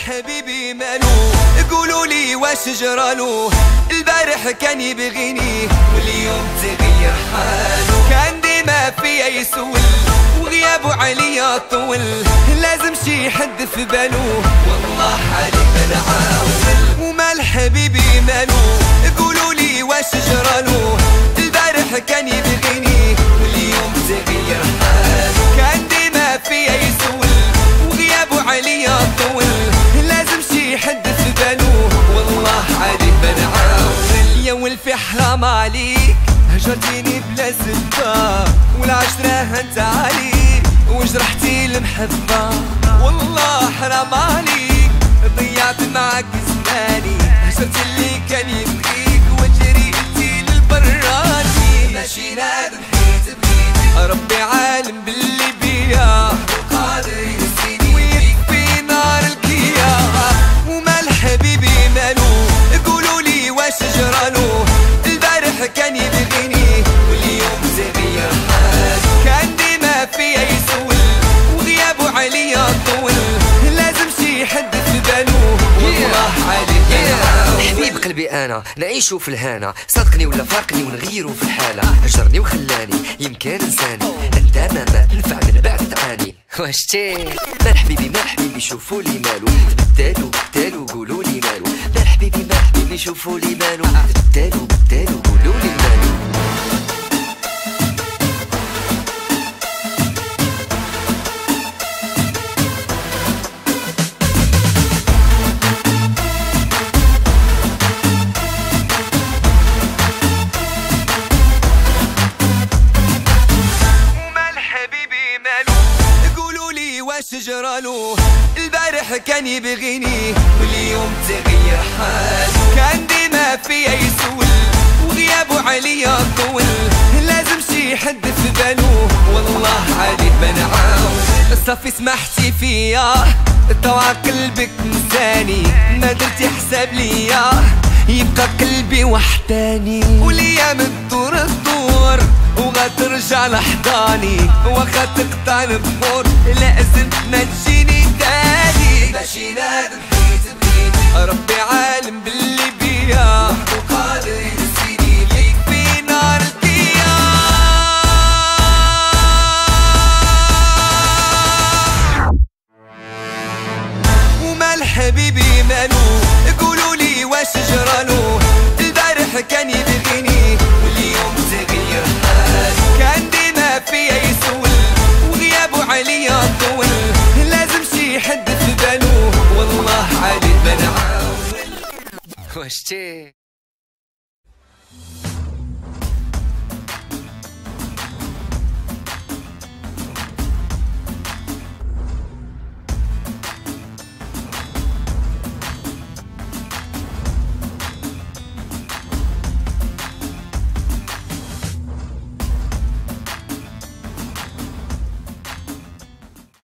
حبيبي مالو؟ قولوا لي واش جرالو؟ البارح كان يبغيني واليوم تغير حالو، كان ديما فيا يسول وغيابه عليا طول، لازم شي حد في بالو والله حالي بنعاول. ومال حبيبي مالو؟ قولوا لي واش جرالو؟ البارح كان يبغيني واليوم تغير حالو، كان ديما فيا يسول وغيابه عليا طول، لازم شي حد في بالو والله حالي بنعاول. يا ولفي حرام عليك هجرتيني بلا سبة، والعشرة هنت عليك وجرحتي المحبة، والله حرام عليك ضيعت معاك زماني، هجرت اللي كان يبغيك وجريتي للبراني، ماشي نادم حيت بغيتك ربي عالم باللي بيا قادر ينسيني ويكفي نار الكيا. ومال حبيبي مالو؟ قولوا لي واش جرالو؟ البارح كان يبغيني واليوم تغير حالو، كان ديما فيا يسول وغيابه عليا طول، لازم شي حد في بالو والله حالي بنعاول. حبيب قلبي انا نعيشو في الهنا، صدقني ولا فارقني ونغيرو في الحالة، هجرني وخلاني يمكن انساني، انت ما نفع من بعد تعاني. واش تي مال حبيبي مال حبيبي شوفوا لي مالو؟ بدالو قولوا لي مالو؟ مال حبيبي شوفوا لي مالو؟ بدالو قولوا لي مالو؟ واش جرالو؟ البارح كان يبغيني واليوم تغير حالو، كان ديما فيا يسول وغيابه عليا طول، لازم شي حد في بالو والله حالي بنعاول. صافي سمحتي فيا طوع قلبك نساني، ما درتي حساب ليا يبقى قلبي وحداني، والايام تدور وغترجع لحضاني، واخا تقطع البحور لازم ما تجيني تاني، ماشي نادم حيت بغيتك ربي عالم باللي بيا وقادر ينسيني يكفي نار الكيا. ومال حبيبي مالو؟ قولوا لي واش جرالو؟ البارح كان يبغيني واليوم تغير حالو، كان ديما فيا يسول وغيابه عليا طول، لازم شي حد في بالو والله حالي بنعاول. واش تي